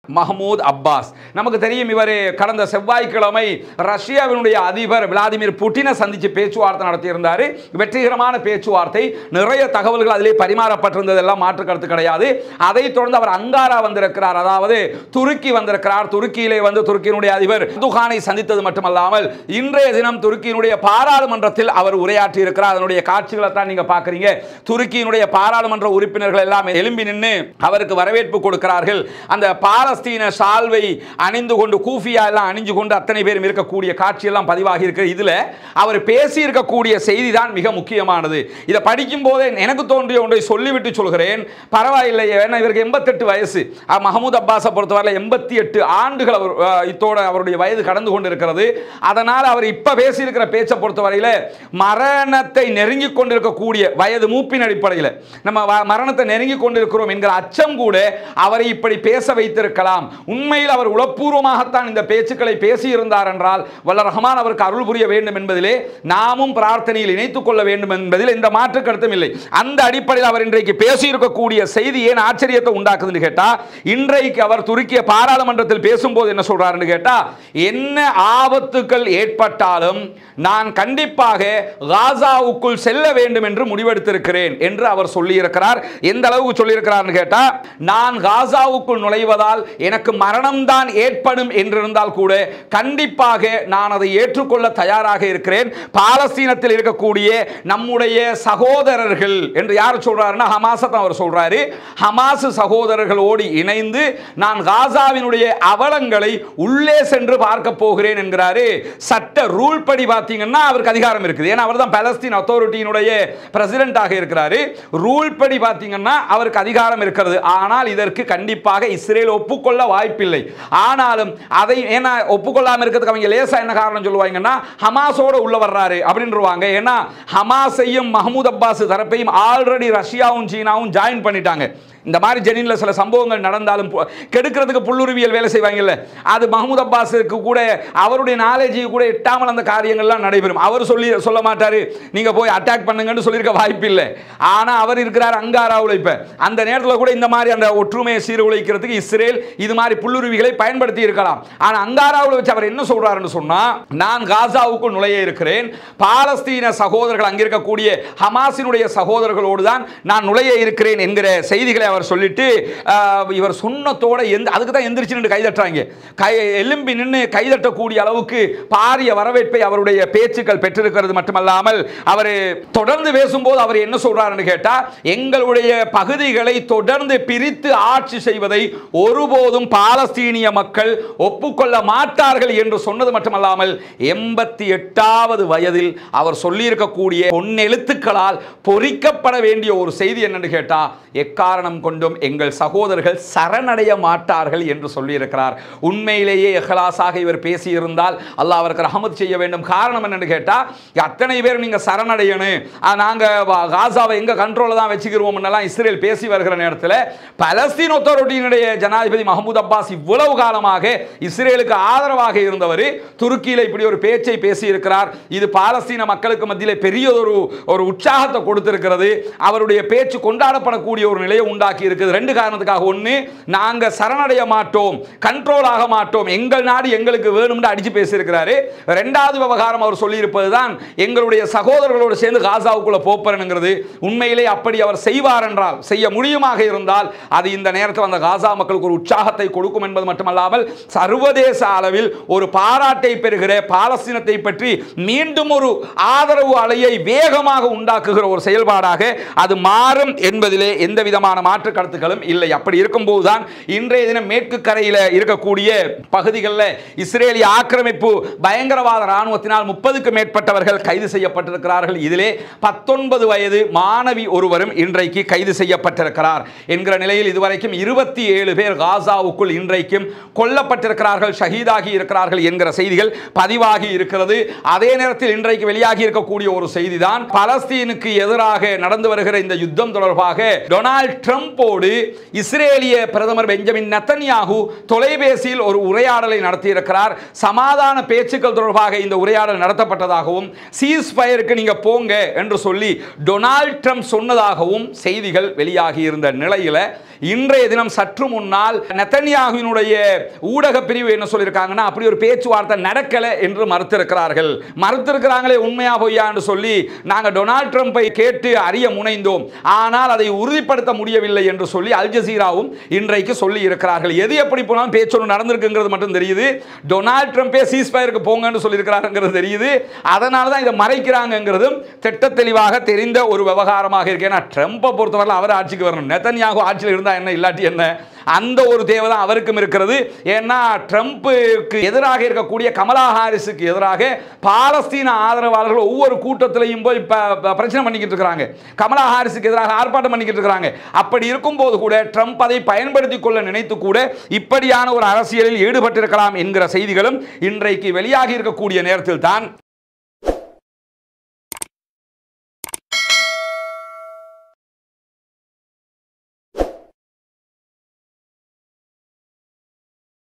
Mahmoud Abbas. நமக்கு தெரியும், இவர் கடந்த செவ்வாய்க்கிழமை ரஷ்யாவினுடைய அதிபர் விளாடிமிர் புட்டினை சந்தித்து பேச்சுவார்த்தை நடத்தியிருந்தார். வெற்றிகரமான பேச்சுவார்த்தை, நிறைய தகவல்கள் அதிலே பரிமாறப்பட்டிருந்ததெல்லாம் மாற்று கருத்து கிடையாது. அதைத் தொடர்ந்து அவர் அங்காரா வந்திருக்கிறார், அதாவது துருக்கி வந்திருக்கிறார். துருக்கியிலே வந்து துருக்கியினுடைய அதிபர் எர்துகானை சந்தித்தது மட்டுமல்லாமல் இன்றைய தினம் துருக்கியினுடைய பாராளுமன்றத்தில் அவர் உரையாற்றி இருக்கிறார். அதனுடைய காட்சிகளை தான் நீங்க பார்க்குறீங்க. துருக்கியினுடைய பாராளுமன்ற உறுப்பினர்கள் எல்லாம் எழும்பி நின்று அவருக்கு வரவேற்பு கொடுக்கிறார்கள். அந்த பாலஸ்தீன சால்வை அணிந்து கொண்டு, கூஃபியா எல்லாம் அணிந்து கொண்டு அத்தனை பேரும் இருக்கக்கூடிய காட்சியெல்லாம் பதிவாகி இருக்கிறது. இதுல அவர் பேசி இருக்கக்கூடிய செய்தி தான் மிக முக்கியமானது. இதை படிக்கும் போதே எனக்கு தோன்றிய ஒன்றை சொல்லிவிட்டு சொல்கிறேன். பரவாயில்லை, ஏன்னா இவருக்கு 88 வயசு. மஹ்மூத் அப்பாஸை பொறுத்தவரை 88 ஆண்டுகள் இத்தோட அவருடைய வயது கடந்து கொண்டு இருக்கிறது. அதனால் அவர் இப்ப பேசியிருக்கிற பேச்சை பொறுத்தவரையில் மரணத்தை நெருங்கி கொண்டிருக்கக்கூடிய வயது மூப்பின் அடிப்படையில் நம்ம மரணத்தை நெருங்கி கொண்டிருக்கிறோம் என்கிற அச்சம் கூட அவரை இப்படி பேச வைத்திருக்கலாம். உண்மையில் அவர் உளப்பூர்வமாகத்தான் இந்த பேச்சுக்களை பேசியிருந்தார் என்றால் வல்ல ரஹ்மான் அவருக்கு அருள் புரிய வேண்டும் என்பதிலே நாமும் பிரார்த்தனையில் இணைத்துக் கொள்ள வேண்டும் என்பதில் இந்த மாற்று கருத்தும் இல்லை. அந்த அடிப்படையில் அவர் இன்றைக்கு பேசியிருக்கக்கூடிய செய்தி ஏன் ஆச்சரியத்தை உண்டாக்குதுன்னு கேட்டா, இன்றைக்கு அவர் துருக்கிய பாராளுமன்றத்தில் பேசும்போது என்ன சொல்றாருன்னு கேட்டா, என்ன ஆபத்துக்கள் ஏற்பட்டாலும் நான் கண்டிப்பாக காசாவுக்குள் செல்ல வேண்டும் என்று முடிவெடுத்திருக்கிறேன் என்று அவர் சொல்லியிருக்கிறார். எந்த அளவுக்கு சொல்லியிருக்கிறார் கேட்டா, நான் காசாவுக்குள் நுழைவதால் எனக்கு மரணம் தான் ஏற்படும் என்றிருந்தால் கூட கண்டிப்பாக நான் அதை ஏற்றுக்கொள்ள தயாராக இருக்கிறேன். பாலஸ்தீனத்தில் இருக்கக்கூடிய நம்முடைய சகோதரர்கள் என்று யார் சொல்றாருன்னா ஹமாஸை தான் அவர் சொல்றாரு. ஹமாஸ் சகோதரர்களோடு இணைந்து நான் காசாவினுடைய அவலங்களை உள்ளே சென்று பார்க்க போகிறேன் என்கிறாரு. சட்ட ரூல் படி பார்த்தீங்கன்னா அவருக்கு அதிகாரம் இருக்குது. ஏன்னா அவர் தான் பாலஸ்தீன் அத்தாரிட்டியினுடைய பிரசிடென்ட்டாக இருக்கிறாரு. ரூல் படி பார்த்தீங்கன்னா அவருக்கு அதிகாரம் இருக்கிறது. ஆனால் இதற்கு கண்டிப்பாக இஸ்ரேல் ஒப்புக்கொள்ள வாய்ப்பில்லை. ஆனாலும் அதை ஏன்னா ஒப்புக்கொள்ளாமல் இருக்கிறதுக்கு அவங்க லேசா என்ன காரணம் சொல்லுவாங்கன்னா, ஹமாஸோட உள்ள வர்றாரு அப்படின்றாங்க. ஏன்னா ஹமாஸையும் மஹ்மூத் அப்பாஸ் தரப்பையும் ஆல்ரெடி ரஷ்யாவும் சீனாவும் ஜாயின் பண்ணிட்டாங்க. இந்த மாதிரி ஜெனின்ல சில சம்பவங்கள் நடந்தாலும் கெடுக்கிறதுக்கு புல்லுருவியல் வேலை செய்வாங்கல்ல, அது மஹ்மூத் அப்பாஸுக்கு கூட அவருடைய நாலேஜ் கூட எட்டாமல் அந்த காரியங்கள்லாம் நடைபெறும். அவர் சொல்ல மாட்டாரு நீங்க போய் அட்டாக் பண்ணுங்கன்னு சொல்லியிருக்க வாய்ப்பு இல்லை. ஆனா அவர் இருக்கிறார் அங்காராவில். இப்ப அந்த நேரத்தில் கூட இந்த மாதிரி அந்த ஒற்றுமையை சீர்குலைக்கிறதுக்கு இஸ்ரேல் இது மாதிரி புல்லுருவிகளை பயன்படுத்தி இருக்கலாம். ஆனா அங்காராவில் வச்சு அவர் என்ன சொல்றாருன்னு சொன்னா, நான் காசாவுக்குள் நுழைய இருக்கிறேன், பாலஸ்தீன சகோதரர்கள் அங்கிருக்கக்கூடிய ஹமாஸினுடைய சகோதரர்களோடு தான் நான் நுழைய இருக்கிறேன் என்கிற செய்திகளை அவர் சொல்லிட்டு இவர் சொன்னதோட அதுக்கு தான் எந்திரிச்சு நின்று கைதட்டுறாங்க. எலும்பி நின்று கைதட்டக்கூடிய அளவுக்கு பாரிய வரவேற்பை அவருடைய பேச்சுக்கள் பெற்றிருக்கிறது மட்டுமல்லாமல் அவர் தொடர்ந்து பேசும்போது அவர் என்ன சொல்றாருன்னு கேட்டா, எங்களுடைய பகுதிகளை தொடர்ந்து பிரித்து ஆட்சி செய்வதை ஒருபோதும் பாலஸ்தீனிய மக்கள் ஒப்புக்கொள்ள மாட்டார்கள் என்று சொன்னது மட்டுமல்லாமல் 88வது வயதில் அவர் சொல்லியிருக்கக்கூடிய பொன்னெழுத்துக்களால் பொறிக்கப்பட வேண்டிய ஒரு செய்தி என்னன்னு கேட்டா, எக்காரணம் கொண்டும் எங்கள் சகோதரர்கள் சரணடைய மாட்டார்கள் என்று சொல்லியிருக்கிறார். உண்மையிலேயே இஹ்லாஸாக இவர் பேசியிருந்தால் அல்லாஹ் அவருக்கு ரஹமத் செய்ய வேண்டும். காரணம் என்னன்னு கேட்டா, அத்தனை பேர் நீங்க சரணடையணும், நாங்க காசாவை எங்க கண்ட்ரோல்ல தான் வச்சுக்கிறோம் இஸ்ரேல் பேசி வருகிற நேரத்தில் பலஸ்தீன் அத்தாரிட்டியினுடைய ஜனாதிபதி மஹ்மூத் அப்பாஸ் இவ்வளவு காலமாக இஸ்ரேலுக்கு ஆதரவாக இருந்தவர் துருக்கியில் இப்படி ஒரு பேச்சை பேசி இருக்கிறார். இது பாலஸ்தீன மக்களுக்கு மத்தியில் பெரிய ஒரு உற்சாகத்தை கொடுத்திருக்கிறது. அவருடைய பேச்சு கொண்டாடப்படக்கூடிய ஒரு நிலையை உண்டாக்கி இருக்குது. ரெண்டு காரணத்துக்காக. ஒன்று, நாங்க சரணடைய மாட்டோம், கண்ட்ரோல் ஆக மாட்டோம், எங்கள் நாடு எங்களுக்கு வேணும்னு அடிச்சு பேசியிருக்கிறாரு. ரெண்டாவது விவகாரம் அவர் சொல்லியிருப்பது தான் எங்களுடைய சகோதரர்களோடு சேர்ந்து காசாவுக்குள்ள போப்பறனுங்கிறது. உண்மையிலே அப்படி அவர் செய்வார் என்றால், செய்ய முடியுமாக இருந்தால் அது இந்த நேரத்தில் அந்த காசா மக்களுக்கு ஒரு உற்சாகத்தை கொடுக்கும் என்பது மட்டுமல்லாமல் சர்வதேச அளவில் ஒரு பாராட்டை பெறுகிற பாலஸ்தீனத்தை பற்றி மீண்டும் ஒரு ஆதரவு அலையை வேகமாக உண்டாக்குகிற ஒரு செயல்பாடாக அது மாறும் என்பதிலே எந்த விதமான மாற்று கருத்துக்களும் இல்லை. அப்படி இருக்கும்போது தான் இன்றைய தினம் மேற்கு கரையில் இருக்கக்கூடிய பகுதிகளில் இஸ்ரேலிய ஆக்கிரமிப்பு பயங்கரவாத ராணுவத்தினால் 30க்கும் மேற்பட்டவர்கள் கைது செய்யப்பட்டிருக்கிறார்கள். இதிலே 19 வயது மாணவி ஒருவரும் இன்றைக்கு கைது செய்யப்பட்டிருக்கிறார் என்கிற நிலையில் இதுவரைக்கும் 27 பேர் காசாவுக்குள் இன்றைக்கும் கொல்லப்பட்டிருக்கிறார்கள், ஷஹீதாகி இருக்கிறார்கள் என்கிற செய்திகள் பதிவாகி இருக்கிறது. அதே நேரத்தில் இன்றைக்கு வெளியாகி இருக்கக்கூடிய ஒரு செய்தி தான், பலஸ்தீனுக்கு எதிராக நடந்து வருகிற இந்த யுத்தம் தொடர்பாக டொனால்ட் ட்ரம்போடு இஸ்ரேலிய பிரதமர் பெஞ்சமின் நெத்தன்யாகு தொலைபேசியில் ஒரு உரையாடலை நடத்தியிருக்கிறார். சமாதான பேச்சுக்கள் தொடர்பாக இந்த உரையாடல் நடத்தப்பட்டதாகவும் சீஸ் ஃபயருக்கு நீங்க போங்க என்று சொல்லி டொனால்ட் ட்ரம்ப் சொன்னதாகவும் செய்திகள் வெளியாகி இருந்த நிலையில் இன்றைய தினம் சற்று முன்னால் நெதன்யாகுவினுடைய ஊடக பிரிவு என்ன சொல்லியிருக்காங்கன்னா, அப்படி ஒரு பேச்சுவார்த்தை நடக்கல என்று மறுத்திருக்கிறார்கள். மறுத்திருக்கிறாங்களே, உண்மையா பொய்யா என்று சொல்லி நாங்கள் டொனால்ட் ட்ரம்பை கேட்டு அறிய முனைந்தோம், ஆனால் அதை உறுதிப்படுத்த முடியவில்லை என்று சொல்லி அல் ஜசீராவும் இன்றைக்கு சொல்லி இருக்கிறார்கள். எது எப்படி போனாலும் பேச்சு நடந்திருக்குங்கிறது மட்டும் தெரியுது. டொனால்ட் ட்ரம்பே சீஸ்ஃபயருக்கு போங்கன்னு சொல்லியிருக்கிறாருங்கிறது தெரியுது. அதனால தான் இதை மறைக்கிறாங்கிறதும் திட்ட தெளிவாக தெரிந்த ஒரு விவகாரமாக இருக்கு. ஏன்னா ட்ரம்பை பொறுத்தவரை அவர் ஆட்சிக்கு வரணும், நெதன்யாகு ஆட்சியில் இருந்தால் என்ன இல்லாட்டி என்ன, அந்த ஒரு தேவை தான் அவருக்கும் இருக்கிறது. ஏன்னா ட்ரம்புக்கு எதிராக இருக்கக்கூடிய கமலா ஹாரிஸுக்கு எதிராக பாலஸ்தீன ஆதரவாளர்கள் ஒவ்வொரு கூட்டத்திலையும் போய் பிரச்சனை பண்ணிக்கிட்டு இருக்கிறாங்க, கமலா ஹாரிஸுக்கு எதிராக ஆர்ப்பாட்டம் பண்ணிக்கிட்டு இருக்கிறாங்க. அப்படி இருக்கும்போது கூட ட்ரம்ப் அதை பயன்படுத்திக் கொள்ள நினைத்து கூட இப்படியான ஒரு அரசியலில் ஈடுபட்டிருக்கலாம் என்கிற செய்திகளும் இன்றைக்கு வெளியாகி இருக்கக்கூடிய நேரத்தில் தான்